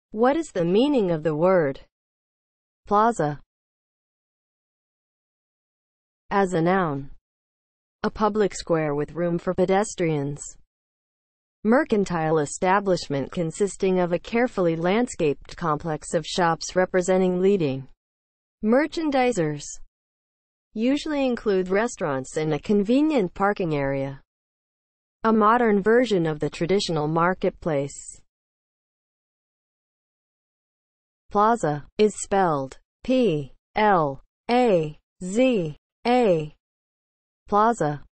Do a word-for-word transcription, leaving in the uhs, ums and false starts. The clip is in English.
What is the meaning of the word plaza? As a noun, a public square with room for pedestrians. Mercantile establishment consisting of a carefully landscaped complex of shops representing leading merchandisers. Usually include restaurants and a convenient parking area. A modern version of the traditional marketplace. Plaza is spelled P L A Z A. Plaza.